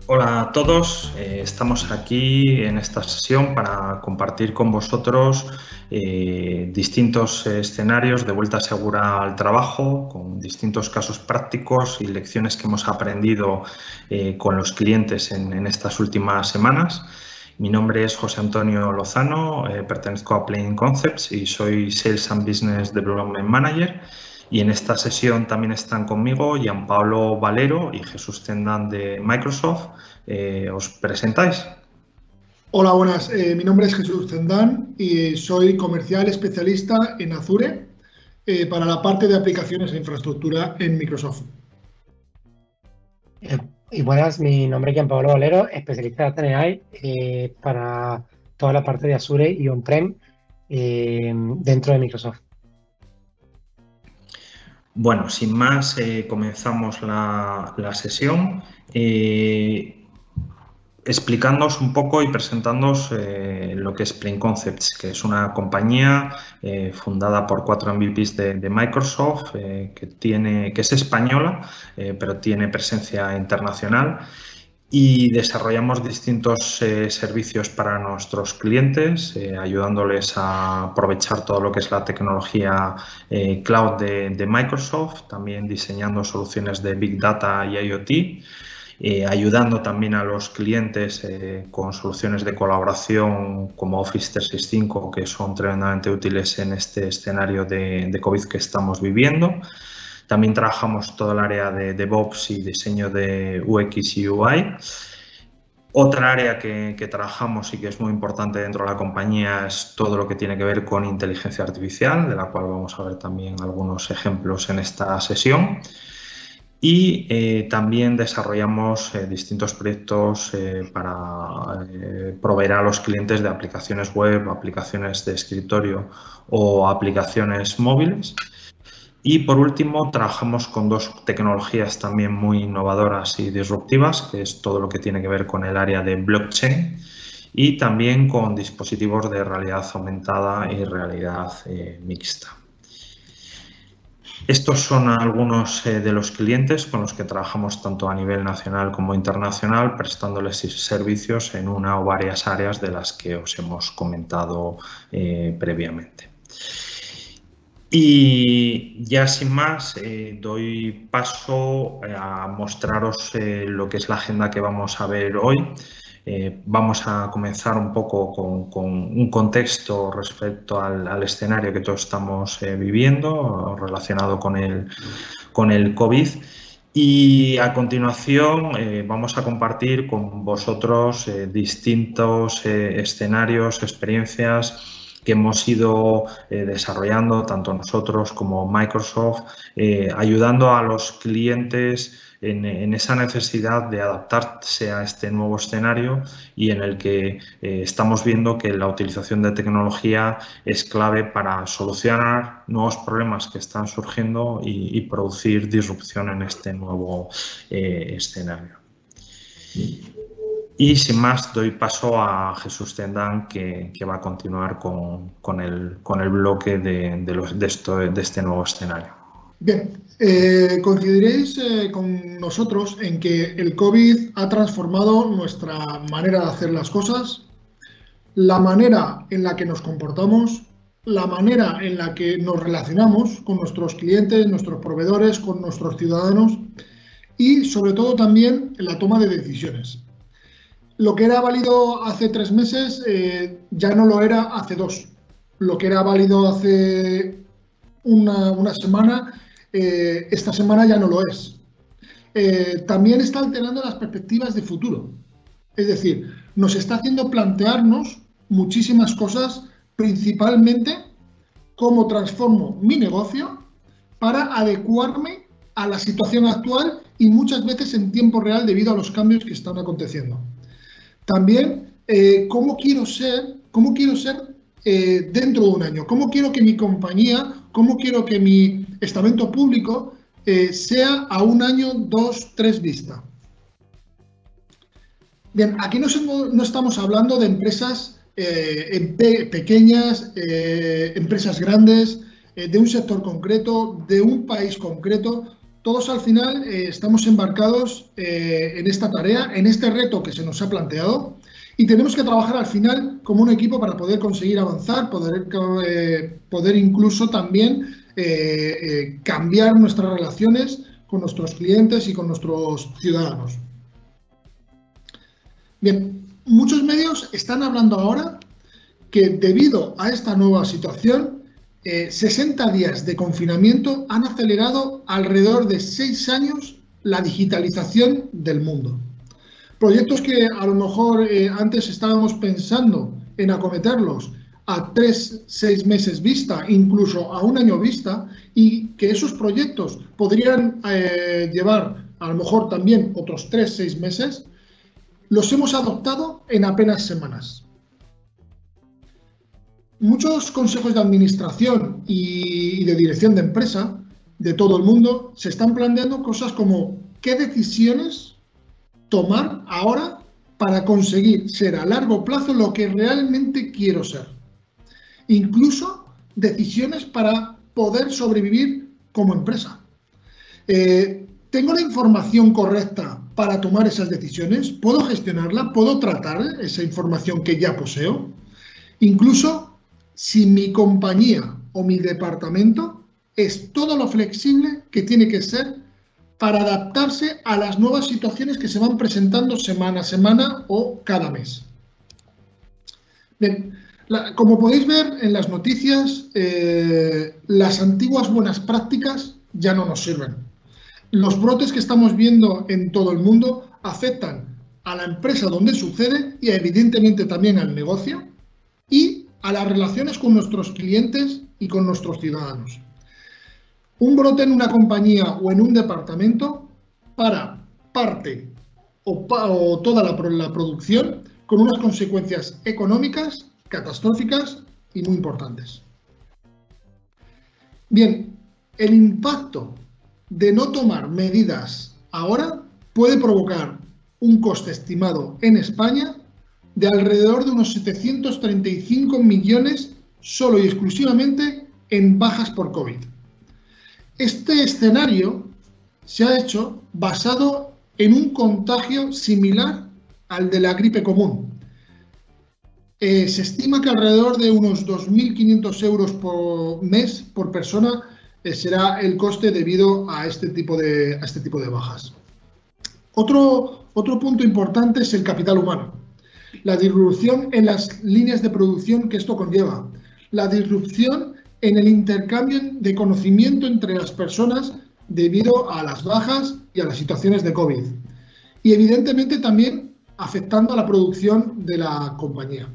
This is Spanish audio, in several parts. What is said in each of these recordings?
Hola a todos, estamos aquí en esta sesión para compartir con vosotros distintos escenarios de vuelta segura al trabajo, con distintos casos prácticos y lecciones que hemos aprendido con los clientes en estas últimas semanas. Mi nombre es José Antonio Lozano, pertenezco a Plain Concepts y soy Sales and Business Development Manager. Y en esta sesión también están conmigo Gianpaolo Valero y Jesús Tendán de Microsoft. ¿Os presentáis? Hola, buenas. Mi nombre es Jesús Tendán y soy comercial especialista en Azure para la parte de aplicaciones e infraestructura en Microsoft. Y buenas, mi nombre es Gianpaolo Valero, especialista en AI para toda la parte de Azure y On-Prem dentro de Microsoft. Bueno, sin más, comenzamos la sesión explicándoos un poco y presentándoos lo que es Plain Concepts, que es una compañía fundada por 4 MVPs de Microsoft, que es española, pero tiene presencia internacional. Y desarrollamos distintos servicios para nuestros clientes, ayudándoles a aprovechar todo lo que es la tecnología cloud de Microsoft, también diseñando soluciones de Big Data y IoT, ayudando también a los clientes con soluciones de colaboración como Office 365, que son tremendamente útiles en este escenario de COVID que estamos viviendo. También trabajamos todo el área de DevOps y diseño de UX y UI. Otra área que trabajamos y que es muy importante dentro de la compañía es todo lo que tiene que ver con inteligencia artificial, de la cual vamos a ver también algunos ejemplos en esta sesión. Y también desarrollamos distintos proyectos para proveer a los clientes de aplicaciones web, aplicaciones de escritorio o aplicaciones móviles. Y por último, trabajamos con 2 tecnologías también muy innovadoras y disruptivas, que es todo lo que tiene que ver con el área de blockchain y también con dispositivos de realidad aumentada y realidad mixta. Estos son algunos de los clientes con los que trabajamos tanto a nivel nacional como internacional, prestándoles servicios en una o varias áreas de las que os hemos comentado previamente. Y ya sin más, doy paso a mostraros lo que es la agenda que vamos a ver hoy. Vamos a comenzar un poco con un contexto respecto al escenario que todos estamos viviendo relacionado con el COVID. Y a continuación vamos a compartir con vosotros distintos escenarios, experiencias que hemos ido desarrollando tanto nosotros como Microsoft, ayudando a los clientes en esa necesidad de adaptarse a este nuevo escenario y en el que estamos viendo que la utilización de tecnología es clave para solucionar nuevos problemas que están surgiendo y producir disrupción en este nuevo escenario. Y sin más, doy paso a Jesús Tendán, que va a continuar con el bloque de este nuevo escenario. Bien, coincidiréis con nosotros en que el COVID ha transformado nuestra manera de hacer las cosas, la manera en la que nos comportamos, la manera en la que nos relacionamos con nuestros clientes, nuestros proveedores, con nuestros ciudadanos y sobre todo también en la toma de decisiones. Lo que era válido hace 3 meses ya no lo era hace 2. Lo que era válido hace una semana, esta semana ya no lo es. También está alterando las perspectivas de futuro. Es decir, nos está haciendo plantearnos muchísimas cosas, principalmente cómo transformo mi negocio para adecuarme a la situación actual y muchas veces en tiempo real debido a los cambios que están aconteciendo. También, ¿cómo quiero ser dentro de un año? ¿Cómo quiero que mi compañía, cómo quiero que mi estamento público sea a 1 año, 2, 3 vista? Bien, aquí no estamos hablando de empresas pequeñas, empresas grandes, de un sector concreto, de un país concreto. todos al final estamos embarcados en esta tarea, en este reto que se nos ha planteado, y tenemos que trabajar al final como un equipo para poder conseguir avanzar, poder incluso también cambiar nuestras relaciones con nuestros clientes y con nuestros ciudadanos. Bien, muchos medios están hablando ahora que debido a esta nueva situación, 60 días de confinamiento han acelerado alrededor de 6 años la digitalización del mundo. Proyectos que a lo mejor antes estábamos pensando en acometerlos a 3-6 meses vista, incluso a un año vista, y que esos proyectos podrían llevar a lo mejor también otros 3-6 meses, los hemos adoptado en apenas semanas. Muchos consejos de administración y de dirección de empresa de todo el mundo se están planteando cosas como qué decisiones tomar ahora para conseguir ser a largo plazo lo que realmente quiero ser. Incluso decisiones para poder sobrevivir como empresa. ¿Tengo la información correcta para tomar esas decisiones? ¿Puedo gestionarla? ¿Puedo tratar esa información que ya poseo? Incluso si mi compañía o mi departamento es todo lo flexible que tiene que ser para adaptarse a las nuevas situaciones que se van presentando semana a semana o cada mes. Bien, como podéis ver en las noticias, las antiguas buenas prácticas ya no nos sirven. Los brotes que estamos viendo en todo el mundo afectan a la empresa donde sucede y evidentemente también al negocio y a las relaciones con nuestros clientes y con nuestros ciudadanos. Un brote en una compañía o en un departamento para parte o toda la producción con unas consecuencias económicas catastróficas y muy importantes. Bien, el impacto de no tomar medidas ahora puede provocar un coste estimado en España de alrededor de unos 735 millones solo y exclusivamente en bajas por COVID. Este escenario se ha hecho basado en un contagio similar al de la gripe común. Se estima que alrededor de unos 2.500 euros por mes por persona será el coste debido a este tipo de bajas. Otro punto importante es el capital humano. La disrupción en las líneas de producción que esto conlleva. La disrupción en el intercambio de conocimiento entre las personas debido a las bajas y a las situaciones de COVID. Y evidentemente también afectando a la producción de la compañía.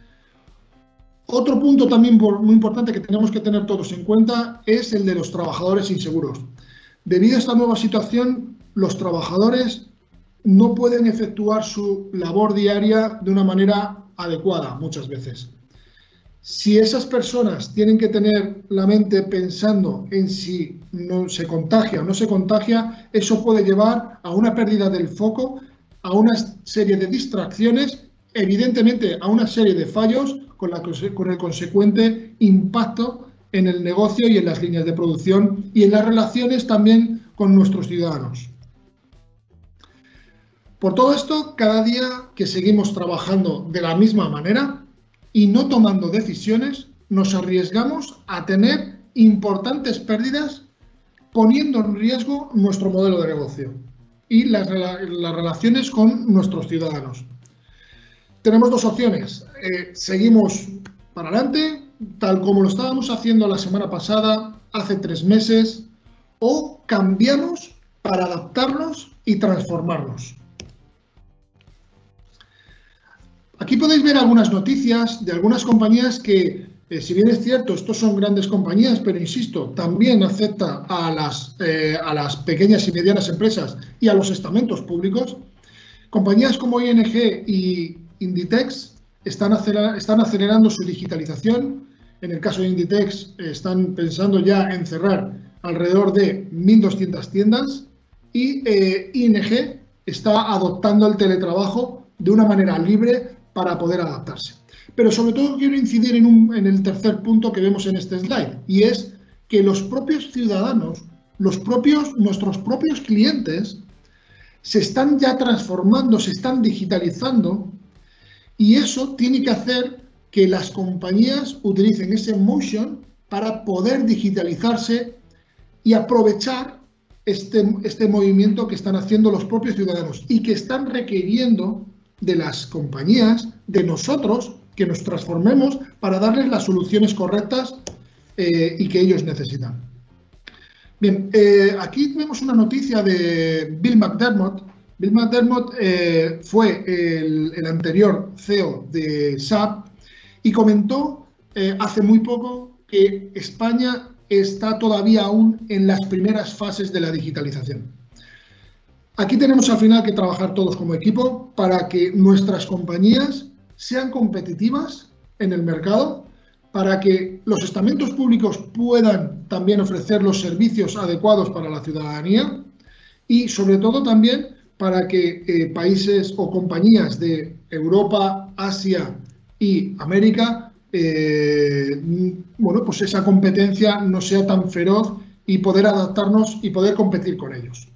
Otro punto también muy importante que tenemos que tener todos en cuenta es el de los trabajadores inseguros. Debido a esta nueva situación, los trabajadores no pueden efectuar su labor diaria de una manera adecuada muchas veces. Si esas personas tienen que tener la mente pensando en si no se contagia o no se contagia, eso puede llevar a una pérdida del foco, a una serie de distracciones, evidentemente a una serie de fallos con el consecuente impacto en el negocio y en las líneas de producción y en las relaciones también con nuestros ciudadanos. Por todo esto, cada día que seguimos trabajando de la misma manera y no tomando decisiones, nos arriesgamos a tener importantes pérdidas poniendo en riesgo nuestro modelo de negocio y las relaciones con nuestros ciudadanos. Tenemos dos opciones. Seguimos para adelante, tal como lo estábamos haciendo la semana pasada, hace 3 meses, o cambiamos para adaptarnos y transformarnos. Aquí podéis ver algunas noticias de algunas compañías que, si bien es cierto, estos son grandes compañías, pero insisto, también afecta a las pequeñas y medianas empresas y a los estamentos públicos. Compañías como ING y Inditex están acelerando su digitalización. En el caso de Inditex están pensando ya en cerrar alrededor de 1.200 tiendas y ING está adoptando el teletrabajo de una manera libre para poder adaptarse. Pero sobre todo quiero incidir en el tercer punto que vemos en este slide, y es que los propios ciudadanos nuestros propios clientes se están ya transformando, se están digitalizando, y eso tiene que hacer que las compañías utilicen ese motion para poder digitalizarse y aprovechar este movimiento que están haciendo los propios ciudadanos y que están requiriendo de las compañías, de nosotros, que nos transformemos para darles las soluciones correctas y que ellos necesitan. Bien, aquí vemos una noticia de Bill McDermott. Bill McDermott fue el anterior CEO de SAP y comentó hace muy poco que España está todavía aún en las primeras fases de la digitalización. Aquí tenemos al final que trabajar todos como equipo para que nuestras compañías sean competitivas en el mercado, para que los estamentos públicos puedan también ofrecer los servicios adecuados para la ciudadanía y, sobre todo, también para que países o compañías de Europa, Asia y América, bueno, pues esa competencia no sea tan feroz y poder adaptarnos y poder competir con ellos.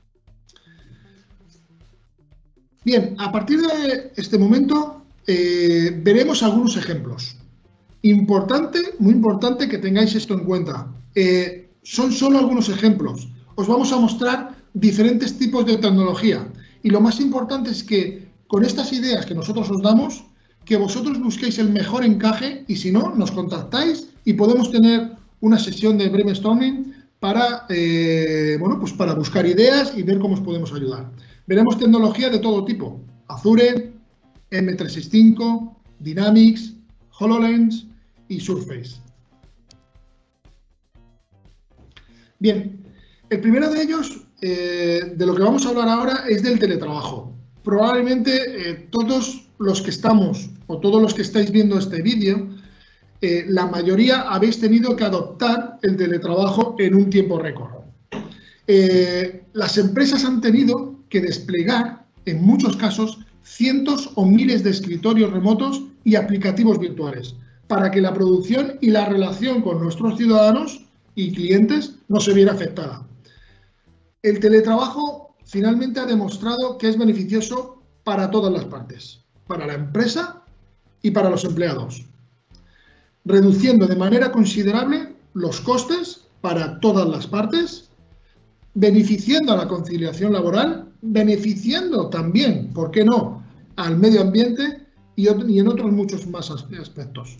Bien, a partir de este momento veremos algunos ejemplos. Muy importante que tengáis esto en cuenta. Son solo algunos ejemplos. Os vamos a mostrar diferentes tipos de tecnología. Y lo más importante es que con estas ideas que nosotros os damos, que vosotros busquéis el mejor encaje y si no, nos contactáis y podemos tener una sesión de brainstorming para, bueno, pues para buscar ideas y ver cómo os podemos ayudar. Veremos tecnología de todo tipo. Azure, M365, Dynamics, HoloLens y Surface. Bien, el primero de ellos, de lo que vamos a hablar ahora, es del teletrabajo. Probablemente todos los que estamos o todos los que estáis viendo este vídeo, la mayoría habéis tenido que adoptar el teletrabajo en un tiempo récord. Las empresas han tenido que desplegar, en muchos casos, cientos o miles de escritorios remotos y aplicativos virtuales para que la producción y la relación con nuestros ciudadanos y clientes no se viera afectada. El teletrabajo finalmente ha demostrado que es beneficioso para todas las partes, para la empresa y para los empleados, reduciendo de manera considerable los costes para todas las partes, beneficiando a la conciliación laboral, beneficiando también, ¿por qué no?, al medio ambiente y en otros muchos más aspectos.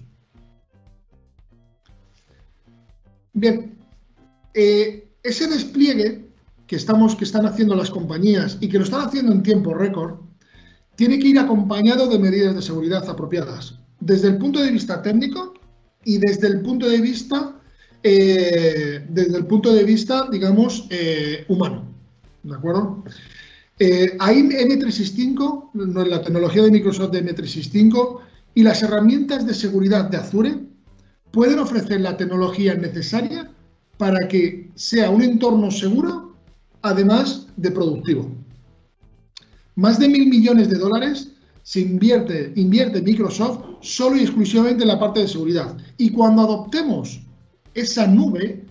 Bien, ese despliegue que están haciendo las compañías y que lo están haciendo en tiempo récord, tiene que ir acompañado de medidas de seguridad apropiadas, desde el punto de vista técnico y desde el punto de vista, digamos, humano, ¿de acuerdo? Ahí M365, la tecnología de Microsoft de M365 y las herramientas de seguridad de Azure pueden ofrecer la tecnología necesaria para que sea un entorno seguro, además de productivo. Más de 1.000 millones de dólares se invierte Microsoft solo y exclusivamente en la parte de seguridad. Y cuando adoptemos esa nube,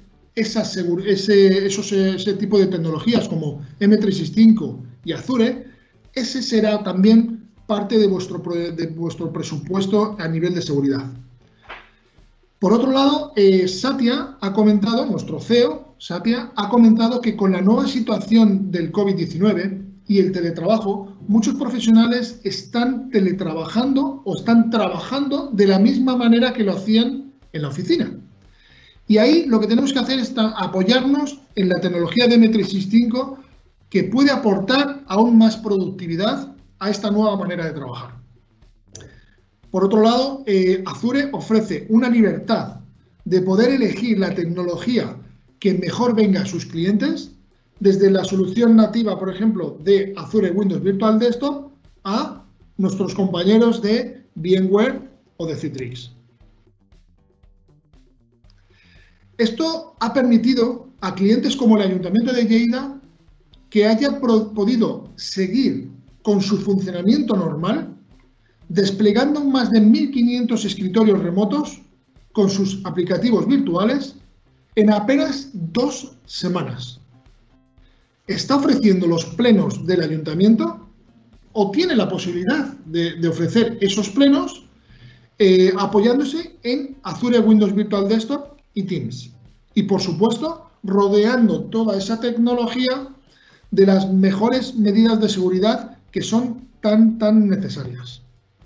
ese tipo de tecnologías como M365 y Azure, ese será también parte de vuestro presupuesto a nivel de seguridad. Por otro lado, Satya ha comentado, nuestro CEO, Satya, ha comentado que con la nueva situación del COVID-19 y el teletrabajo, muchos profesionales están teletrabajando o están trabajando de la misma manera que lo hacían en la oficina. Y ahí lo que tenemos que hacer es apoyarnos en la tecnología de M365 que puede aportar aún más productividad a esta nueva manera de trabajar. Por otro lado, Azure ofrece una libertad de poder elegir la tecnología que mejor venga a sus clientes, desde la solución nativa, por ejemplo, de Azure Windows Virtual Desktop a nuestros compañeros de VMware o de Citrix. Esto ha permitido a clientes como el Ayuntamiento de Lleida que haya podido seguir con su funcionamiento normal, desplegando más de 1.500 escritorios remotos con sus aplicativos virtuales en apenas 2 semanas. Está ofreciendo los plenos del ayuntamiento o tiene la posibilidad de ofrecer esos plenos apoyándose en Azure Windows Virtual Desktop y Teams. Y, por supuesto, rodeando toda esa tecnología de las mejores medidas de seguridad que son tan necesarias.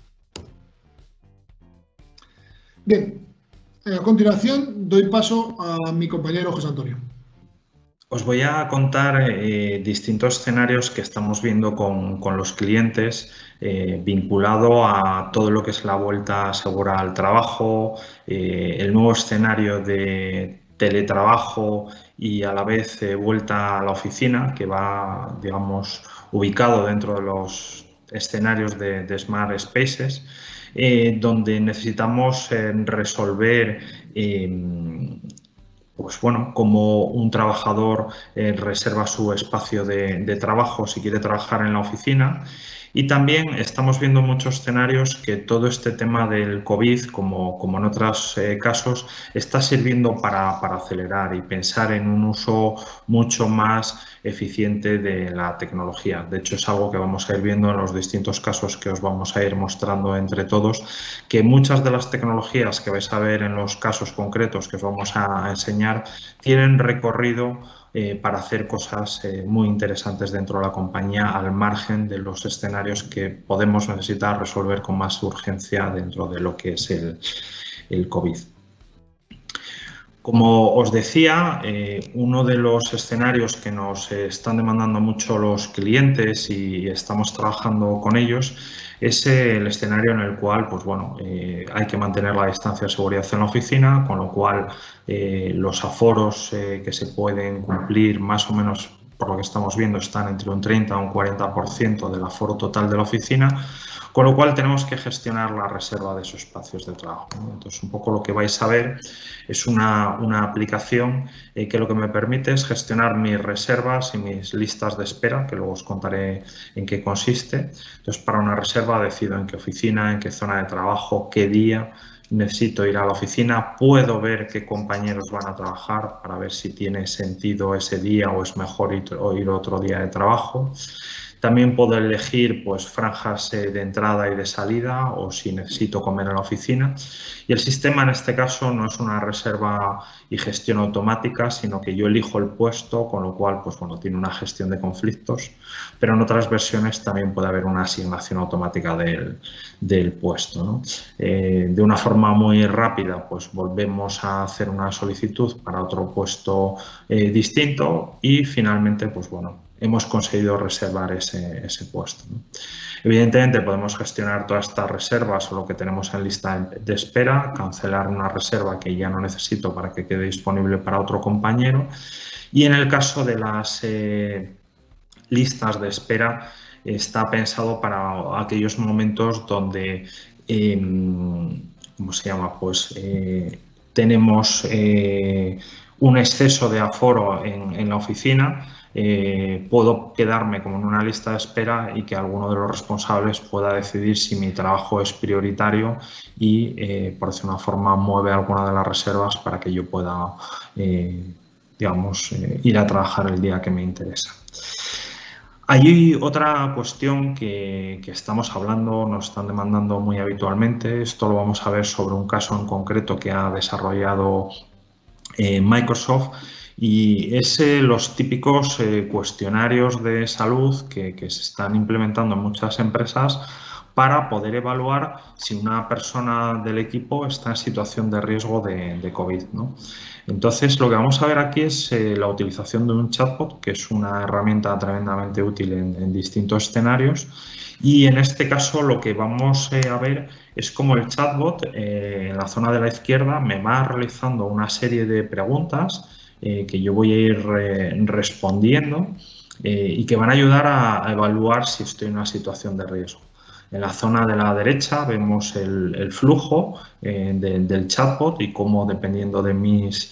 Bien, a continuación doy paso a mi compañero José Antonio. Os voy a contar distintos escenarios que estamos viendo con los clientes vinculado a todo lo que es la vuelta segura al trabajo, el nuevo escenario de teletrabajo y a la vez vuelta a la oficina, que va, digamos, ubicado dentro de los escenarios de Smart Spaces, donde necesitamos resolver pues bueno, como un trabajador reserva su espacio de trabajo si quiere trabajar en la oficina. Y también estamos viendo muchos escenarios que todo este tema del COVID, como en otros casos, está sirviendo para acelerar y pensar en un uso mucho más eficiente de la tecnología. De hecho, es algo que vamos a ir viendo en los distintos casos que os vamos a ir mostrando entre todos, que muchas de las tecnologías que vais a ver en los casos concretos que os vamos a enseñar tienen recorrido para hacer cosas muy interesantes dentro de la compañía al margen de los escenarios que podemos necesitar resolver con más urgencia dentro de lo que es el COVID. Como os decía, uno de los escenarios que nos están demandando mucho los clientes y estamos trabajando con ellos es el escenario en el cual, pues bueno, hay que mantener la distancia de seguridad en la oficina, con lo cual los aforos que se pueden cumplir más o menos, por lo que estamos viendo, están entre un 30 y un 40% del aforo total de la oficina, con lo cual tenemos que gestionar la reserva de esos espacios de trabajo, ¿no? Entonces, un poco lo que vais a ver es una aplicación que lo que me permite es gestionar mis reservas y mis listas de espera, que luego os contaré en qué consiste. Entonces, para una reserva decido en qué oficina, en qué zona de trabajo, qué día necesito ir a la oficina, puedo ver qué compañeros van a trabajar para ver si tiene sentido ese día o es mejor ir otro día de trabajo. También puedo elegir pues, franjas de entrada y de salida o si necesito comer en la oficina. Y el sistema en este caso no es una reserva y gestión automática, sino que yo elijo el puesto, con lo cual pues, bueno, tiene una gestión de conflictos. Pero en otras versiones también puede haber una asignación automática del puesto, ¿no? De una forma muy rápida, pues volvemos a hacer una solicitud para otro puesto distinto y finalmente, pues bueno, hemos conseguido reservar ese puesto, ¿no? Evidentemente podemos gestionar todas estas reservas o lo que tenemos en lista de espera, cancelar una reserva que ya no necesito para que quede disponible para otro compañero y en el caso de las listas de espera está pensado para aquellos momentos donde, ¿cómo se llama? Pues tenemos un exceso de aforo en la oficina. Puedo quedarme como en una lista de espera y que alguno de los responsables pueda decidir si mi trabajo es prioritario y, por decir una forma, mueve alguna de las reservas para que yo pueda, digamos, ir a trabajar el día que me interesa. Hay otra cuestión que estamos hablando, nos están demandando muy habitualmente. Esto lo vamos a ver sobre un caso en concreto que ha desarrollado Microsoft. Y es los típicos cuestionarios de salud que se están implementando en muchas empresas para poder evaluar si una persona del equipo está en situación de riesgo de COVID, ¿no? Entonces, lo que vamos a ver aquí es la utilización de un chatbot, que es una herramienta tremendamente útil en distintos escenarios. Y en este caso lo que vamos a ver es cómo el chatbot en la zona de la izquierda me va realizando una serie de preguntas que yo voy a ir respondiendo y que van a ayudar a evaluar si estoy en una situación de riesgo. En la zona de la derecha vemos el flujo del chatbot y cómo, dependiendo de mis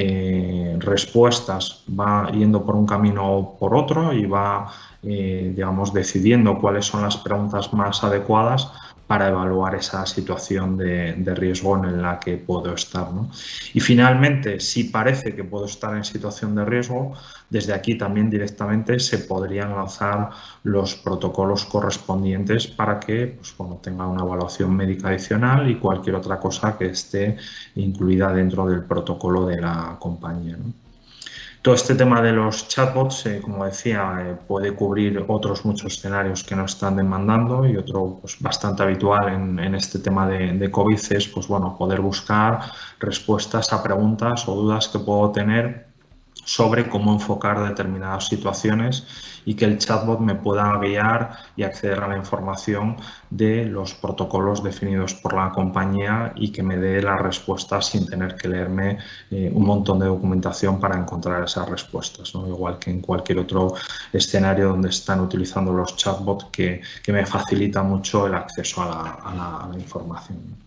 respuestas, va yendo por un camino o por otro y va, digamos, decidiendo cuáles son las preguntas más adecuadas para evaluar esa situación de riesgo en la que puedo estar, ¿no? Y finalmente, si parece que puedo estar en situación de riesgo, desde aquí también directamente se podrían lanzar los protocolos correspondientes para que pues, bueno, tenga una evaluación médica adicional y cualquier otra cosa que esté incluida dentro del protocolo de la compañía, ¿no? Todo este tema de los chatbots, como decía, puede cubrir otros muchos escenarios que nos están demandando, y otro pues, bastante habitual en este tema de COVID es pues, bueno, poder buscar respuestas a preguntas o dudas que puedo tener sobre cómo enfocar determinadas situaciones, y que el chatbot me pueda guiar y acceder a la información de los protocolos definidos por la compañía y que me dé las respuestas sin tener que leerme un montón de documentación para encontrar esas respuestas, ¿no? Igual que en cualquier otro escenario donde están utilizando los chatbots que me facilita mucho el acceso a la información.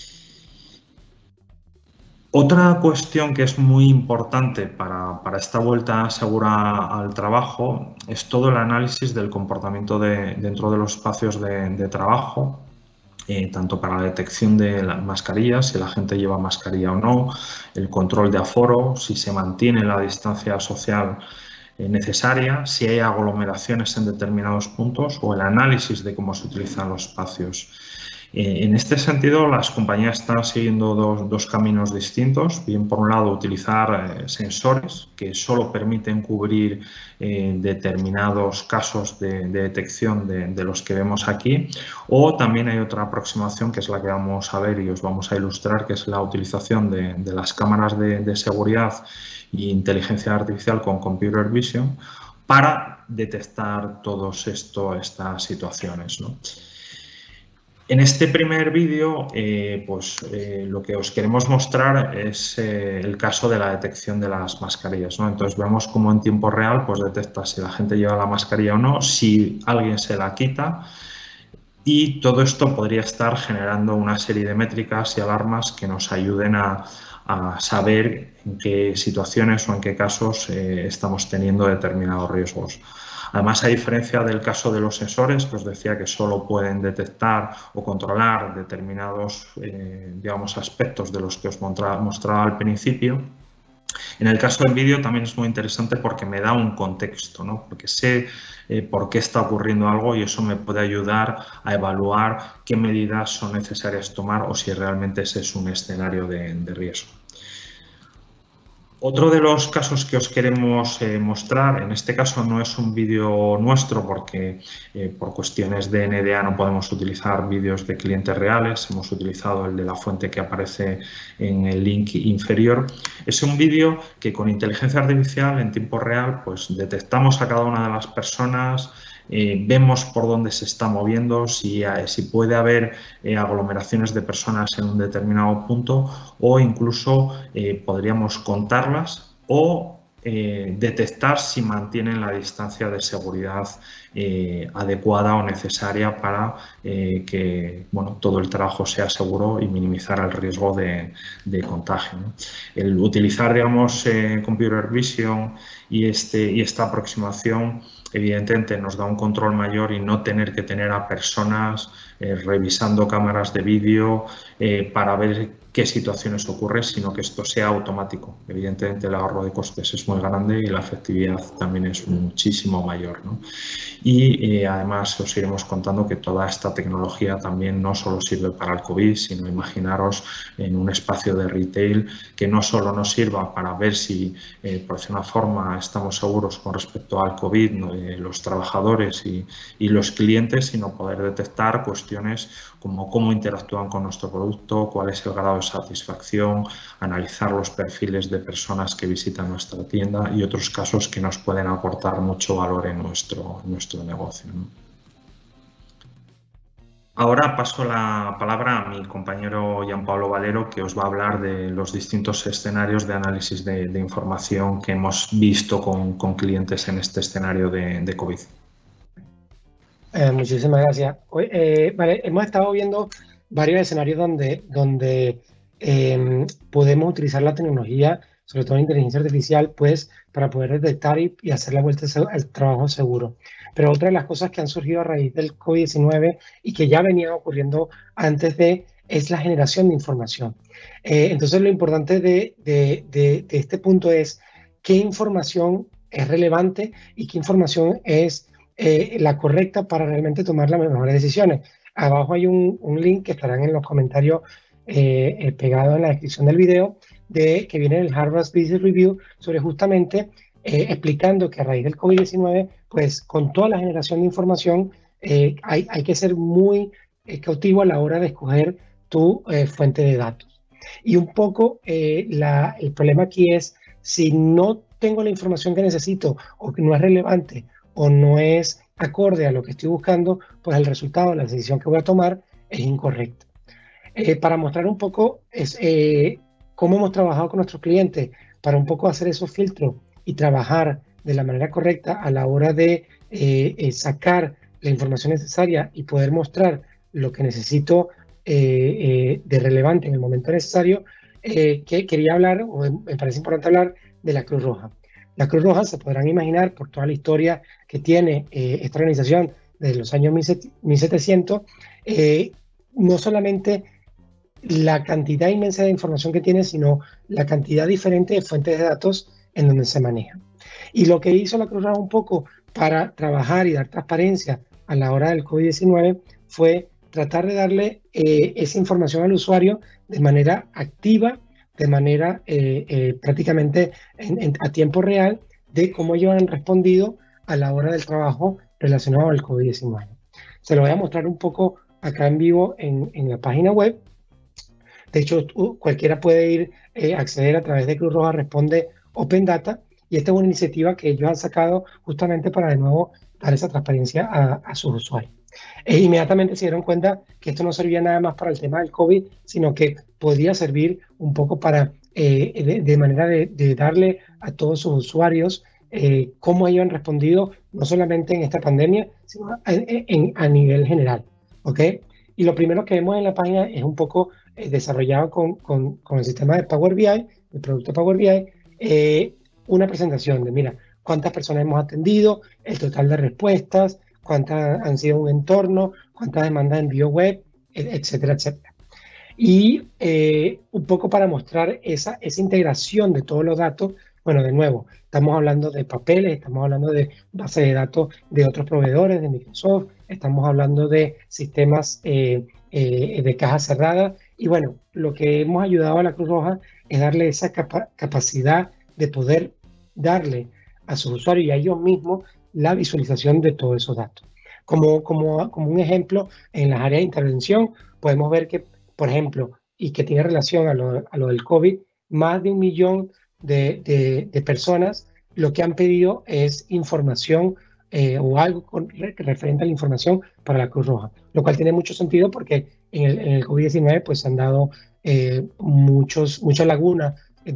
Otra cuestión que es muy importante para esta vuelta segura al trabajo es todo el análisis del comportamiento dentro de los espacios de trabajo, tanto para la detección de las mascarillas, si la gente lleva mascarilla o no, el control de aforo, si se mantiene la distancia social necesaria, si hay aglomeraciones en determinados puntos, o el análisis de cómo se utilizan los espacios. En este sentido, las compañías están siguiendo dos caminos distintos. Bien, por un lado, utilizar sensores que solo permiten cubrir determinados casos de detección de los que vemos aquí, o también hay otra aproximación que es la que vamos a ver y os vamos a ilustrar, que es la utilización de las cámaras de seguridad e inteligencia artificial con computer vision para detectar todas estas situaciones, ¿no? En este primer vídeo, lo que os queremos mostrar es el caso de la detección de las mascarillas, ¿no? Entonces vemos cómo en tiempo real pues, detecta si la gente lleva la mascarilla o no, si alguien se la quita, y todo esto podría estar generando una serie de métricas y alarmas que nos ayuden a saber en qué situaciones o en qué casos estamos teniendo determinados riesgos. Además, a diferencia del caso de los sensores, que os decía que solo pueden detectar o controlar determinados digamos, aspectos de los que os mostraba al principio, en el caso del vídeo también es muy interesante porque me da un contexto, ¿no? Porque sé por qué está ocurriendo algo, y eso me puede ayudar a evaluar qué medidas son necesarias tomar o si realmente ese es un escenario de riesgo. Otro de los casos que os queremos mostrar, en este caso no es un vídeo nuestro porque por cuestiones de NDA no podemos utilizar vídeos de clientes reales, hemos utilizado el de la fuente que aparece en el link inferior. Es un vídeo que con inteligencia artificial en tiempo real pues detectamos a cada una de las personas, vemos por dónde se está moviendo, si puede haber aglomeraciones de personas en un determinado punto, o incluso podríamos contarlas o detectar si mantienen la distancia de seguridad adecuada o necesaria para que bueno, todo el trabajo sea seguro y minimizar el riesgo de contagio, ¿no? El utilizar, digamos, computer vision y esta aproximación evidentemente nos da un control mayor, y no tener que tener a personas revisando cámaras de vídeo para ver qué situaciones ocurren, sino que esto sea automático. Evidentemente el ahorro de costes es muy grande y la efectividad también es muchísimo mayor, ¿no? Y además os iremos contando que toda esta tecnología también no solo sirve para el COVID, sino imaginaros en un espacio de retail que no solo nos sirva para ver si por una forma estamos seguros con respecto al COVID, ¿no?, los trabajadores y los clientes, sino poder detectar cuestiones como cómo interactúan con nuestro producto, cuál es el grado de satisfacción, analizar los perfiles de personas que visitan nuestra tienda y otros casos que nos pueden aportar mucho valor en nuestro negocio, ¿no? Ahora paso la palabra a mi compañero Gianpaolo Valero, que os va a hablar de los distintos escenarios de análisis de información que hemos visto con clientes en este escenario de COVID. Muchísimas gracias. Vale, hemos estado viendo varios escenarios donde podemos utilizar la tecnología, sobre todo en inteligencia artificial, pues para poder detectar y hacer la vuelta al trabajo seguro. Pero otra de las cosas que han surgido a raíz del COVID-19 y que ya venían ocurriendo antes de, es la generación de información. Entonces lo importante de este punto es qué información es relevante y qué información es la correcta para realmente tomar las mejores decisiones. Abajo hay un link que estarán en los comentarios pegado en la descripción del video, que viene del Harvard Business Review sobre justamente explicando que a raíz del COVID-19, pues con toda la generación de información, hay que ser muy cautivo a la hora de escoger tu fuente de datos. Y un poco el problema aquí es, si no tengo la información que necesito o que no es relevante o no es acorde a lo que estoy buscando, pues el resultado, la decisión que voy a tomar es incorrecta. Para mostrar un poco cómo hemos trabajado con nuestros clientes, para un poco hacer esos filtros y trabajar de la manera correcta a la hora de sacar la información necesaria y poder mostrar lo que necesito de relevante en el momento necesario, que quería hablar, o me parece importante hablar, de la Cruz Roja. La Cruz Roja, se podrán imaginar por toda la historia que tiene esta organización desde los años 1700, no solamente la cantidad inmensa de información que tiene, sino la cantidad diferente de fuentes de datos en donde se maneja. Y lo que hizo la Cruz Roja un poco para trabajar y dar transparencia a la hora del COVID-19 fue tratar de darle esa información al usuario de manera activa, de manera prácticamente a tiempo real, de cómo ellos han respondido a la hora del trabajo relacionado al COVID-19. Se lo voy a mostrar un poco acá en vivo en la página web. De hecho, cualquiera puede ir acceder a través de Cruz Roja Responde Open Data, y esta es una iniciativa que ellos han sacado justamente para de nuevo dar esa transparencia a sus usuarios. Inmediatamente se dieron cuenta que esto no servía nada más para el tema del COVID, sino que podía servir un poco para, de manera de darle a todos sus usuarios cómo ellos han respondido, no solamente en esta pandemia, sino a nivel general. ¿Ok? Y lo primero que vemos en la página es un poco desarrollado con el sistema de Power BI, el producto Power BI, una presentación de, mira, cuántas personas hemos atendido, el total de respuestas, cuántas han sido un entorno, cuántas demandas de envío web, etcétera, etcétera. Y un poco para mostrar esa integración de todos los datos. Bueno, de nuevo, estamos hablando de papeles, estamos hablando de bases de datos de otros proveedores, de Microsoft, estamos hablando de sistemas de caja cerrada. Y bueno, lo que hemos ayudado a la Cruz Roja es darle esa capacidad de poder darle a sus usuarios y a ellos mismos la visualización de todos esos datos. Como un ejemplo, en las áreas de intervención podemos ver que, por ejemplo, y que tiene relación a lo del COVID, más de 1 millón de personas lo que han pedido es información o algo referente a la información para la Cruz Roja, lo cual tiene mucho sentido porque en el COVID-19 pues han dado muchas lagunas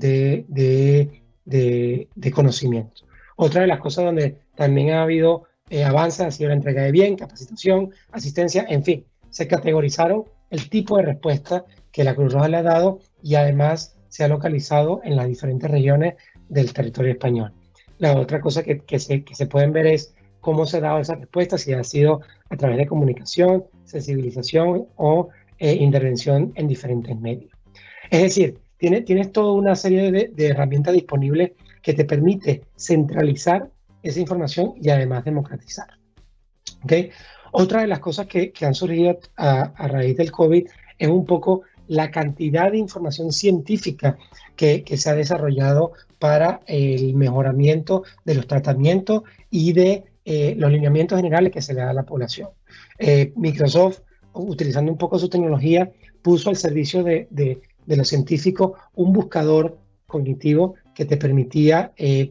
de conocimiento. Otra de las cosas donde también ha habido avances ha sido la entrega de bien, capacitación, asistencia, en fin, se categorizaron el tipo de respuesta que la Cruz Roja le ha dado y además se ha localizado en las diferentes regiones del territorio español. La otra cosa que se pueden ver es cómo se ha dado esa respuesta, si ha sido a través de comunicación, sensibilización o intervención en diferentes medios. Es decir, tienes toda una serie de herramientas disponibles que te permite centralizar esa información y además democratizar. ¿Okay? Otra de las cosas que han surgido a raíz del COVID es un poco la cantidad de información científica que se ha desarrollado para el mejoramiento de los tratamientos y de los lineamientos generales que se le da a la población. Microsoft, utilizando un poco su tecnología, puso al servicio de los científicos un buscador cognitivo que te permitía,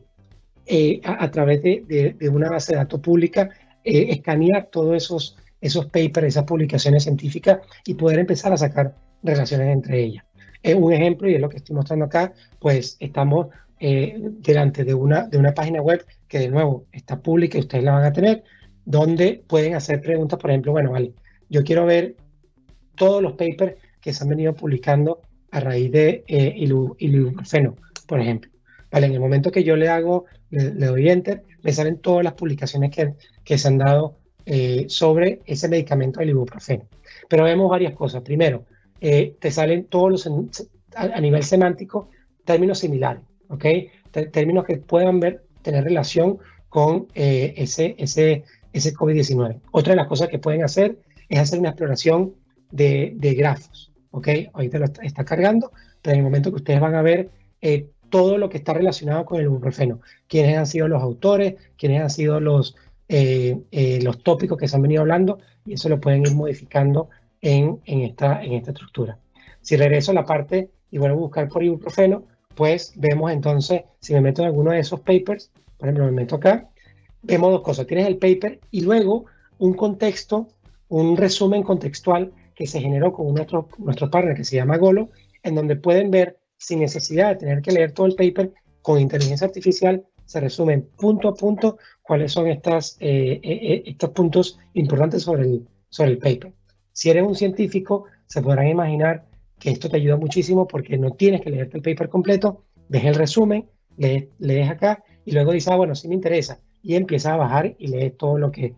a través de una base de datos pública, escanear todos esos papers, esas publicaciones científicas y poder empezar a sacar relaciones entre ellas. Un ejemplo, y es lo que estoy mostrando acá, pues estamos delante de una página web que de nuevo está pública y ustedes la van a tener, donde pueden hacer preguntas, por ejemplo, bueno, vale, yo quiero ver todos los papers que se han venido publicando a raíz de ibuprofeno, por ejemplo. Vale, en el momento que yo le doy Enter, me salen todas las publicaciones que se han dado sobre ese medicamento del ibuprofeno. Pero vemos varias cosas. Primero, te salen todos a nivel semántico, términos similares, ¿ok? Términos que puedan tener relación con ese COVID-19. Otra de las cosas que pueden hacer es hacer una exploración de grafos, ¿ok? Ahorita lo está cargando, pero en el momento que ustedes van a ver todo lo que está relacionado con el ibuprofeno, quiénes han sido los autores, quiénes han sido los tópicos que se han venido hablando, y eso lo pueden ir modificando en esta estructura. Si regreso a la parte y vuelvo a buscar por ibuprofeno, pues vemos entonces, si me meto en alguno de esos papers, por ejemplo, me meto acá, vemos dos cosas. Tienes el paper y luego un contexto, un resumen contextual que se generó con nuestro partner que se llama Golo, en donde pueden ver, sin necesidad de tener que leer todo el paper, con inteligencia artificial, se resumen punto a punto cuáles son estos puntos importantes sobre el paper. Si eres un científico, se podrán imaginar que esto te ayuda muchísimo porque no tienes que leerte el paper completo, ves el resumen, lees acá y luego dices, bueno, sí me interesa, y empieza a bajar y lees todo lo que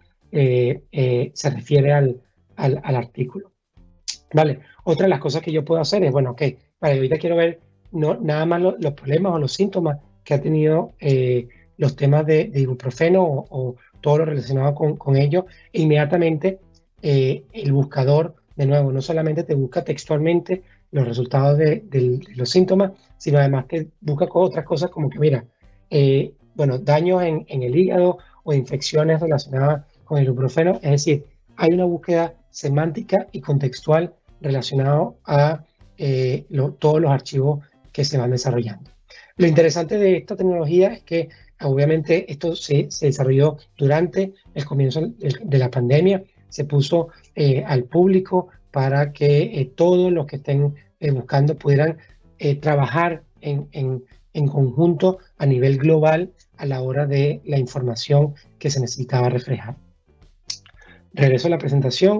se refiere al artículo. Vale, otra de las cosas que yo puedo hacer es, bueno, ok, vale, ahorita quiero ver nada más los problemas o los síntomas que ha tenido los temas de ibuprofeno o todo lo relacionado con ello, e inmediatamente el buscador, de nuevo, no solamente te busca textualmente los resultados de los síntomas, sino además te busca con otras cosas como que, mira, bueno, daños en el hígado o infecciones relacionadas con el ibuprofeno, es decir, hay una búsqueda semántica y contextual relacionado a todos los archivos que se van desarrollando. Lo interesante de esta tecnología es que obviamente esto se desarrolló durante el comienzo de la pandemia, se puso al público para que todos los que estén buscando pudieran trabajar en conjunto a nivel global a la hora de la información que se necesitaba reflejar. Regreso a la presentación.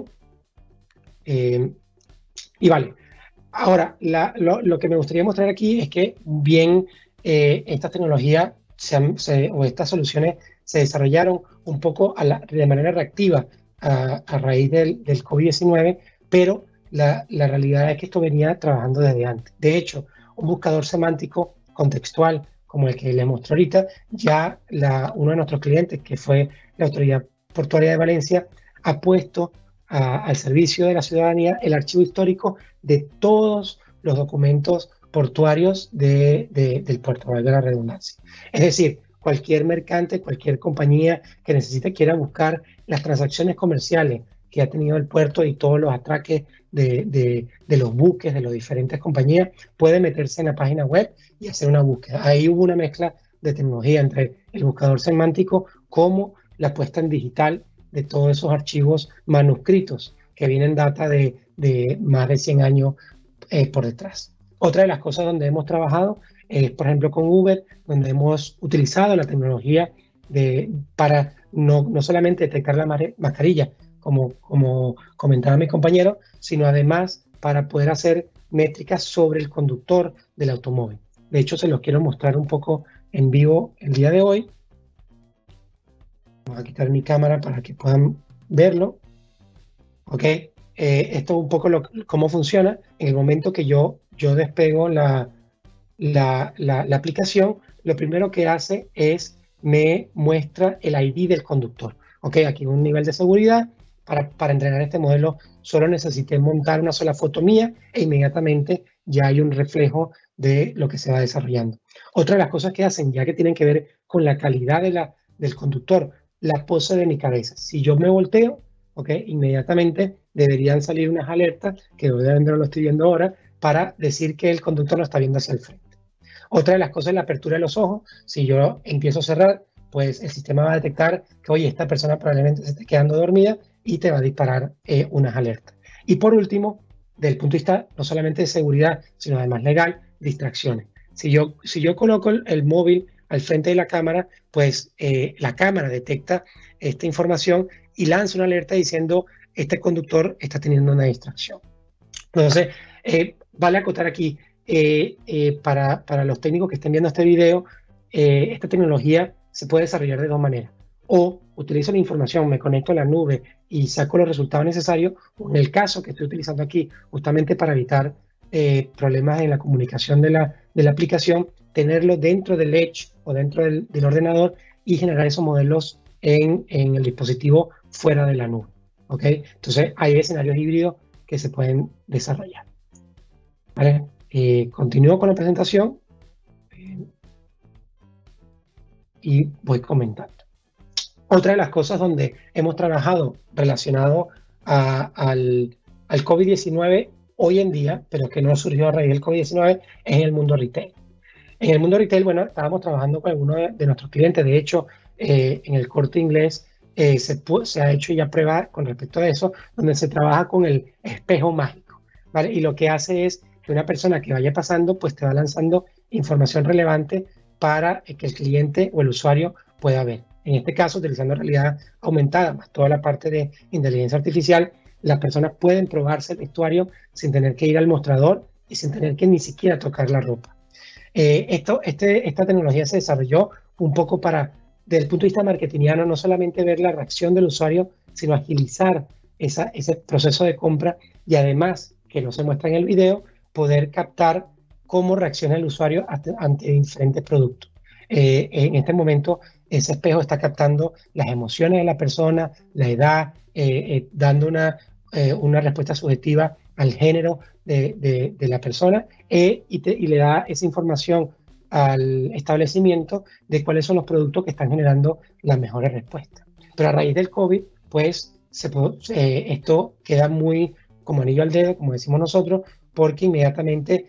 Y vale, ahora lo que me gustaría mostrar aquí es que bien esta tecnología o estas soluciones se desarrollaron un poco de manera reactiva a raíz del COVID-19, pero la realidad es que esto venía trabajando desde antes. De hecho, un buscador semántico contextual como el que les muestro ahorita, ya uno de nuestros clientes, que fue la Autoridad Portuaria de Valencia, ha puesto al servicio de la ciudadanía el archivo histórico de todos los documentos portuarios del puerto, valga la redundancia. Es decir, cualquier mercante, cualquier compañía que quiera buscar las transacciones comerciales que ha tenido el puerto y todos los atraques de los buques de las diferentes compañías, puede meterse en la página web y hacer una búsqueda. Ahí hubo una mezcla de tecnología entre el buscador semántico como la puesta en digital de todos esos archivos manuscritos que vienen data de más de 100 años por detrás. Otra de las cosas donde hemos trabajado es, por ejemplo, con Uber, donde hemos utilizado la tecnología para no solamente detectar la mascarilla, como comentaba mi compañero, sino además para poder hacer métricas sobre el conductor del automóvil. De hecho, se los quiero mostrar un poco en vivo el día de hoy. Voy a quitar mi cámara para que puedan verlo. Ok, esto es un poco cómo funciona. En el momento que yo despego la aplicación, lo primero que hace es me muestra el ID del conductor. Ok, aquí un nivel de seguridad. Para entrenar este modelo solo necesité montar una sola foto mía e inmediatamente ya hay un reflejo de lo que se va desarrollando. Otra de las cosas que hacen, ya que tienen que ver con la calidad del conductor, la pose de mi cabeza. Si yo me volteo, okay, inmediatamente deberían salir unas alertas, que obviamente no lo estoy viendo ahora, para decir que el conductor no está viendo hacia el frente. Otra de las cosas es la apertura de los ojos. Si yo empiezo a cerrar, pues el sistema va a detectar que, oye, esta persona probablemente se esté quedando dormida y te va a disparar unas alertas. Y por último, desde el punto de vista no solamente de seguridad, sino además legal, distracciones. Si yo coloco el móvil al frente de la cámara, pues la cámara detecta esta información y lanza una alerta diciendo este conductor está teniendo una distracción. Entonces, vale acotar aquí, para los técnicos que estén viendo este video, esta tecnología se puede desarrollar de dos maneras. O utilizo la información, me conecto a la nube y saco los resultados necesarios, o en el caso que estoy utilizando aquí, justamente para evitar problemas en la comunicación de la aplicación, tenerlo dentro del Edge o dentro del ordenador y generar esos modelos en el dispositivo fuera de la nube. ¿Okay? Entonces, hay escenarios híbridos que se pueden desarrollar. ¿Vale? Continúo con la presentación y voy comentando. Otra de las cosas donde hemos trabajado relacionado al COVID-19 hoy en día, pero que no surgió a raíz del COVID-19, es en el mundo retail. En el mundo retail, bueno, estábamos trabajando con algunos de nuestros clientes. De hecho, en el Corte Inglés se ha hecho ya prueba con respecto a eso, donde se trabaja con el espejo mágico, ¿vale? Y lo que hace es que una persona que vaya pasando, pues te va lanzando información relevante para que el cliente o el usuario pueda ver. En este caso, utilizando realidad aumentada, más toda la parte de inteligencia artificial, las personas pueden probarse el vestuario sin tener que ir al mostrador y sin tener que ni siquiera tocar la ropa. Esta tecnología se desarrolló un poco para, desde el punto de vista marketingiano, no solamente ver la reacción del usuario, sino agilizar ese proceso de compra y además, que no se muestra en el video, poder captar cómo reacciona el usuario ante diferentes productos. En este momento, ese espejo está captando las emociones de la persona, la edad, dando una respuesta subjetiva al género de la persona y le da esa información al establecimiento de cuáles son los productos que están generando las mejores respuestas. Pero a raíz del COVID, pues esto queda muy como anillo al dedo, como decimos nosotros, porque inmediatamente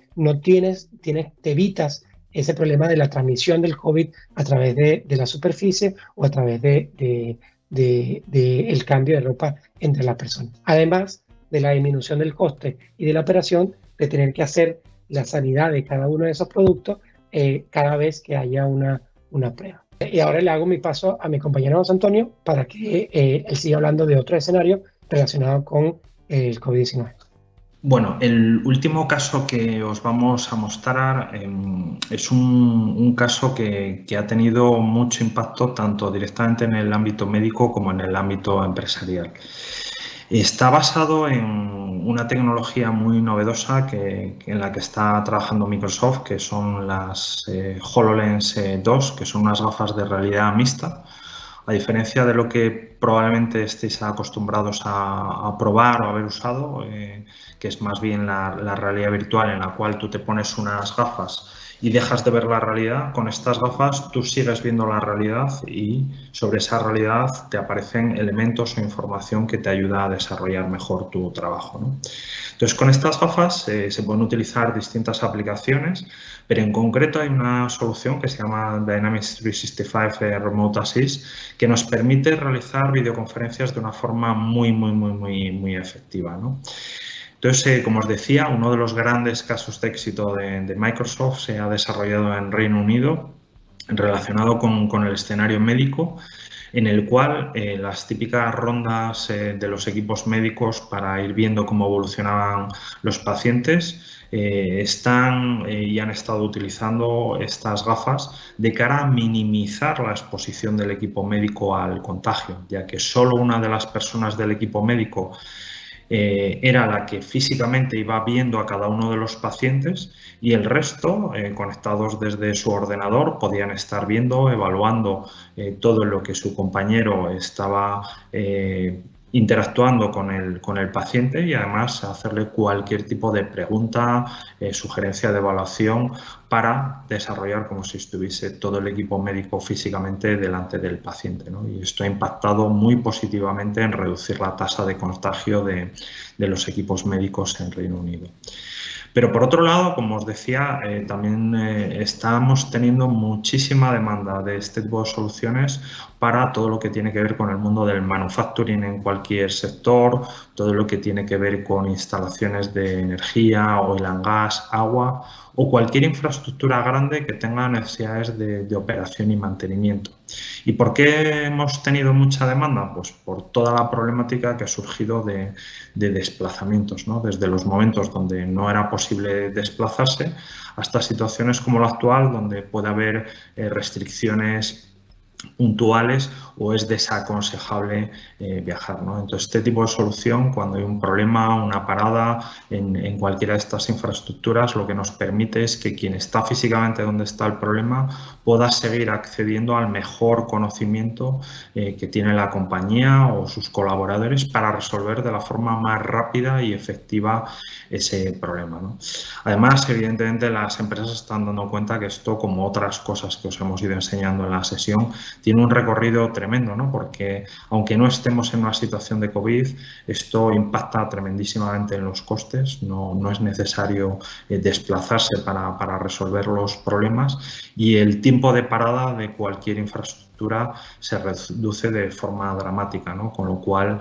te evitas ese problema de la transmisión del COVID a través de la superficie o a través del cambio de ropa entre las personas. Además de la disminución del coste y de la operación de tener que hacer la sanidad de cada uno de esos productos cada vez que haya una prueba. Y ahora le hago mi paso a mi compañero José Antonio para que él siga hablando de otro escenario relacionado con el COVID-19. Bueno, el último caso que os vamos a mostrar es un caso que ha tenido mucho impacto tanto directamente en el ámbito médico como en el ámbito empresarial. Está basado en una tecnología muy novedosa en la que está trabajando Microsoft, que son las HoloLens 2, que son unas gafas de realidad mixta. A diferencia de lo que probablemente estéis acostumbrados a probar o haber usado, que es más bien la realidad virtual en la cual tú te pones unas gafas y dejas de ver la realidad, con estas gafas tú sigues viendo la realidad y sobre esa realidad te aparecen elementos o información que te ayuda a desarrollar mejor tu trabajo, ¿no? Entonces, con estas gafas se pueden utilizar distintas aplicaciones, pero en concreto hay una solución que se llama Dynamics 365 Remote Assist que nos permite realizar videoconferencias de una forma muy efectiva, ¿no? Entonces, como os decía, uno de los grandes casos de éxito de Microsoft se ha desarrollado en Reino Unido relacionado con el escenario médico, en el cual las típicas rondas de los equipos médicos para ir viendo cómo evolucionaban los pacientes están y han estado utilizando estas gafas de cara a minimizar la exposición del equipo médico al contagio, ya que solo una de las personas del equipo médico era la que físicamente iba viendo a cada uno de los pacientes y el resto, conectados desde su ordenador, podían estar viendo, evaluando todo lo que su compañero estaba interactuando con el paciente y además hacerle cualquier tipo de pregunta, sugerencia de evaluación para desarrollar como si estuviese todo el equipo médico físicamente delante del paciente, ¿no? Y esto ha impactado muy positivamente en reducir la tasa de contagio de los equipos médicos en Reino Unido. Pero por otro lado, como os decía, también estamos teniendo muchísima demanda de este tipo de soluciones para todo lo que tiene que ver con el mundo del manufacturing en cualquier sector, todo lo que tiene que ver con instalaciones de energía, oil and gas, agua o cualquier infraestructura grande que tenga necesidades de operación y mantenimiento. ¿Y por qué hemos tenido mucha demanda? Pues por toda la problemática que ha surgido de desplazamientos, ¿no? Desde los momentos donde no era posible desplazarse hasta situaciones como la actual, donde puede haber restricciones puntuales o es desaconsejable viajar, ¿no? Entonces, este tipo de solución, cuando hay un problema, una parada en cualquiera de estas infraestructuras, lo que nos permite es que quien está físicamente donde está el problema pueda seguir accediendo al mejor conocimiento que tiene la compañía o sus colaboradores para resolver de la forma más rápida y efectiva ese problema, ¿no? Además, evidentemente, las empresas están dando cuenta que esto, como otras cosas que os hemos ido enseñando en la sesión, tiene un recorrido tremendo, ¿no? Porque aunque no estemos en una situación de COVID, esto impacta tremendísimamente en los costes, no es necesario desplazarse para resolver los problemas y el tiempo de parada de cualquier infraestructura se reduce de forma dramática, ¿no? Con lo cual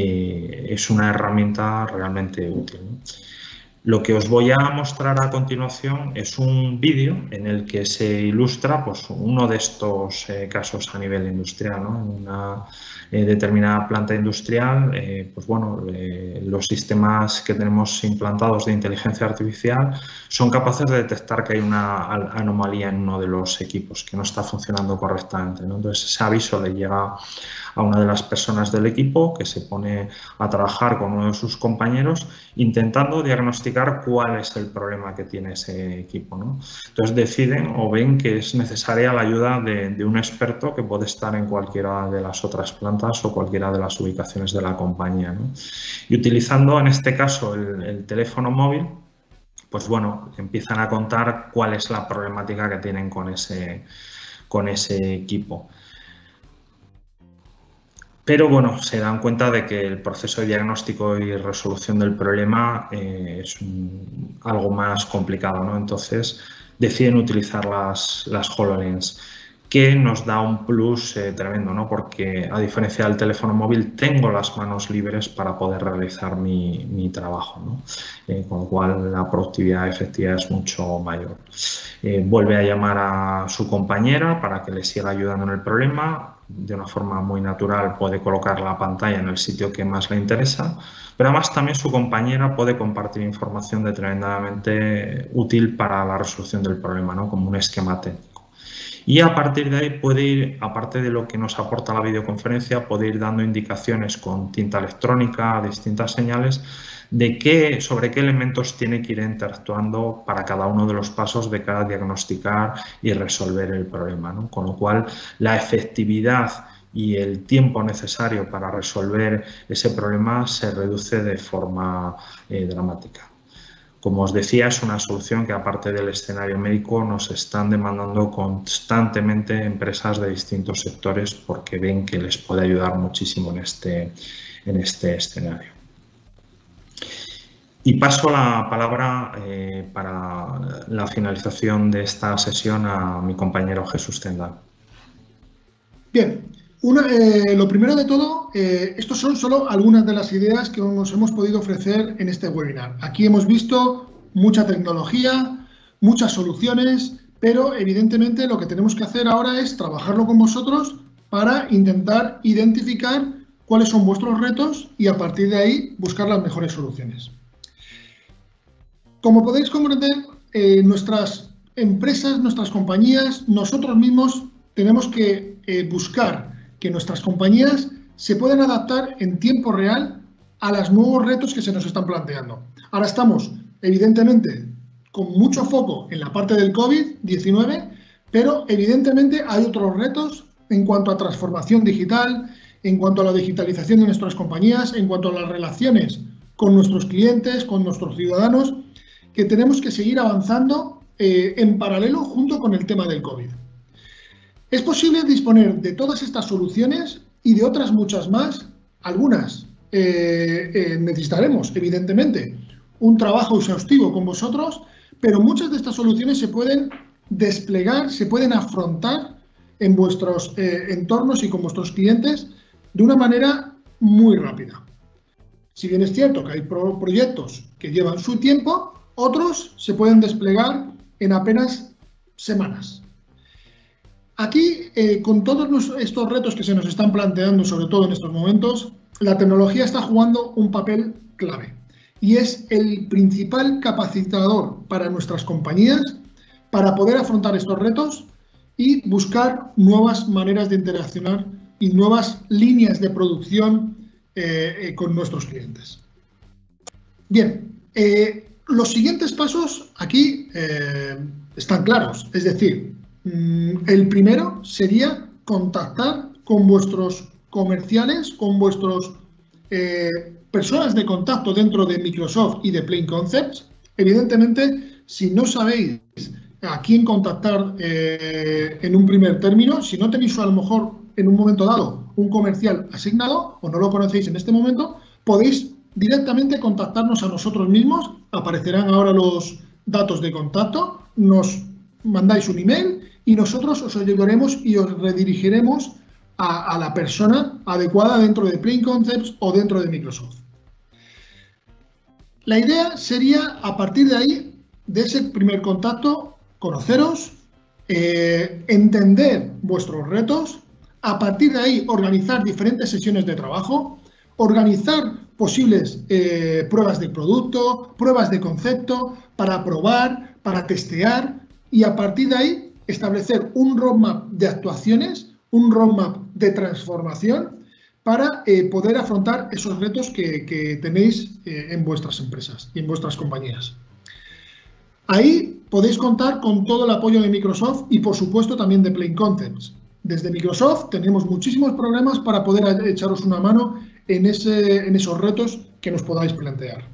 es una herramienta realmente útil, ¿no? Lo que os voy a mostrar a continuación es un vídeo en el que se ilustra pues, uno de estos casos a nivel industrial, ¿no? En una determinada planta industrial, pues bueno, los sistemas que tenemos implantados de inteligencia artificial son capaces de detectar que hay una anomalía en uno de los equipos que no está funcionando correctamente, ¿no? Entonces, ese aviso le llega a una de las personas del equipo que se pone a trabajar con uno de sus compañeros intentando diagnosticar cuál es el problema que tiene ese equipo, ¿no? Entonces deciden o ven que es necesaria la ayuda de un experto que puede estar en cualquiera de las otras plantas o cualquiera de las ubicaciones de la compañía, ¿no? Y utilizando en este caso el teléfono móvil, pues bueno, empiezan a contar cuál es la problemática que tienen con ese equipo. Pero bueno, se dan cuenta de que el proceso de diagnóstico y resolución del problema es algo más complicado, ¿no? Entonces deciden utilizar las HoloLens, que nos da un plus tremendo, ¿no? Porque a diferencia del teléfono móvil tengo las manos libres para poder realizar mi trabajo, ¿no? Con lo cual la productividad efectiva es mucho mayor. Vuelve a llamar a su compañera para que le siga ayudando en el problema. De una forma muy natural puede colocar la pantalla en el sitio que más le interesa, pero además también su compañera puede compartir información tremendamente útil para la resolución del problema, ¿no? Como un esquema técnico. Y a partir de ahí puede ir, aparte de lo que nos aporta la videoconferencia, puede ir dando indicaciones con tinta electrónica, distintas señales, sobre qué elementos tiene que ir interactuando para cada uno de los pasos de cara a diagnosticar y resolver el problema, ¿no? Con lo cual, la efectividad y el tiempo necesario para resolver ese problema se reduce de forma dramática. Como os decía, es una solución que, aparte del escenario médico, nos están demandando constantemente empresas de distintos sectores porque ven que les puede ayudar muchísimo en este escenario. Y paso la palabra para la finalización de esta sesión a mi compañero Jesús Tendal. Bien, lo primero de todo, estos son solo algunas de las ideas que nos hemos podido ofrecer en este webinar. Aquí hemos visto mucha tecnología, muchas soluciones, pero evidentemente lo que tenemos que hacer ahora es trabajarlo con vosotros para intentar identificar cuáles son vuestros retos y a partir de ahí buscar las mejores soluciones. Como podéis comprender, nuestras empresas, nuestras compañías, nosotros mismos tenemos que buscar que nuestras compañías se puedan adaptar en tiempo real a los nuevos retos que se nos están planteando. Ahora estamos, evidentemente, con mucho foco en la parte del COVID-19, pero evidentemente hay otros retos en cuanto a transformación digital, en cuanto a la digitalización de nuestras compañías, en cuanto a las relaciones con nuestros clientes, con nuestros ciudadanos, que tenemos que seguir avanzando en paralelo junto con el tema del COVID. Es posible disponer de todas estas soluciones y de otras muchas más. Algunas necesitaremos, evidentemente, un trabajo exhaustivo con vosotros, pero muchas de estas soluciones se pueden desplegar, se pueden afrontar en vuestros entornos y con vuestros clientes de una manera muy rápida. Si bien es cierto que hay proyectos que llevan su tiempo, otros se pueden desplegar en apenas semanas. Aquí, con todos estos retos que se nos están planteando, sobre todo en estos momentos, la tecnología está jugando un papel clave y es el principal capacitador para nuestras compañías para poder afrontar estos retos y buscar nuevas maneras de interaccionar y nuevas líneas de producción con nuestros clientes. Bien, los siguientes pasos aquí están claros, es decir, el primero sería contactar con vuestros comerciales, con vuestros personas de contacto dentro de Microsoft y de Plain Concepts. Evidentemente, si no sabéis a quién contactar en un primer término, si no tenéis a lo mejor en un momento dado un comercial asignado o no lo conocéis en este momento, podéis directamente contactarnos a nosotros mismos. Aparecerán ahora los datos de contacto, nos mandáis un email y nosotros os ayudaremos y os redirigiremos a la persona adecuada dentro de Plain Concepts o dentro de Microsoft. La idea sería, a partir de ahí, de ese primer contacto, conoceros, entender vuestros retos, a partir de ahí organizar diferentes sesiones de trabajo, organizar posibles pruebas de producto, pruebas de concepto, para probar, para testear y a partir de ahí establecer un roadmap de actuaciones, un roadmap de transformación para poder afrontar esos retos que tenéis en vuestras empresas y en vuestras compañías. Ahí podéis contar con todo el apoyo de Microsoft y, por supuesto, también de Plain Concepts. Desde Microsoft tenemos muchísimos programas para poder echaros una mano en esos retos que nos podáis plantear.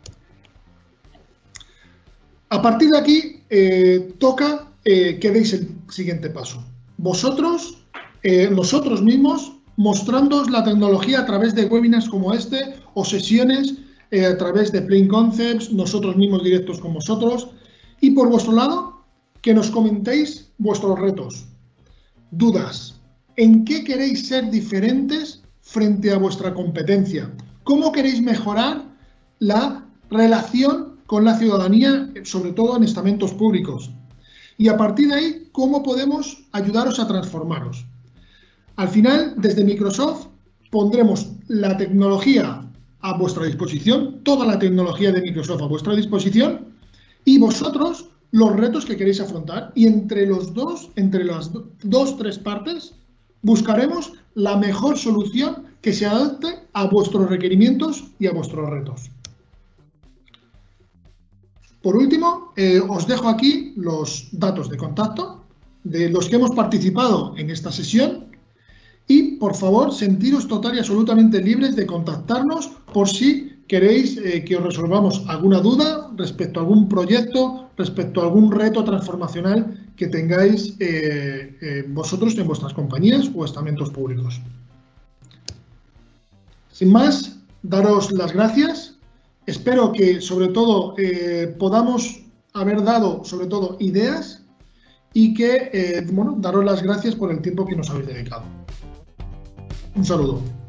A partir de aquí, toca que deis el siguiente paso. Vosotros, nosotros mismos, mostrándoos la tecnología a través de webinars como este o sesiones a través de Plain Concepts, nosotros mismos directos con vosotros. Y por vuestro lado, que nos comentéis vuestros retos, dudas, en qué queréis ser diferentes frente a vuestra competencia, cómo queréis mejorar la relación con la ciudadanía, sobre todo en estamentos públicos. Y a partir de ahí, cómo podemos ayudaros a transformaros. Al final, desde Microsoft, pondremos la tecnología a vuestra disposición, toda la tecnología de Microsoft a vuestra disposición, y vosotros los retos que queréis afrontar. Y entre las tres partes, buscaremos la mejor solución que se adapte a vuestros requerimientos y a vuestros retos. Por último, os dejo aquí los datos de contacto de los que hemos participado en esta sesión y, por favor, sentiros total y absolutamente libres de contactarnos por si queréis que os resolvamos alguna duda respecto a algún proyecto, respecto a algún reto transformacional que tengáis vosotros en vuestras compañías o estamentos públicos. Sin más, daros las gracias. Espero que, sobre todo, podamos haber dado, sobre todo, ideas y que, daros las gracias por el tiempo que nos habéis dedicado. Un saludo.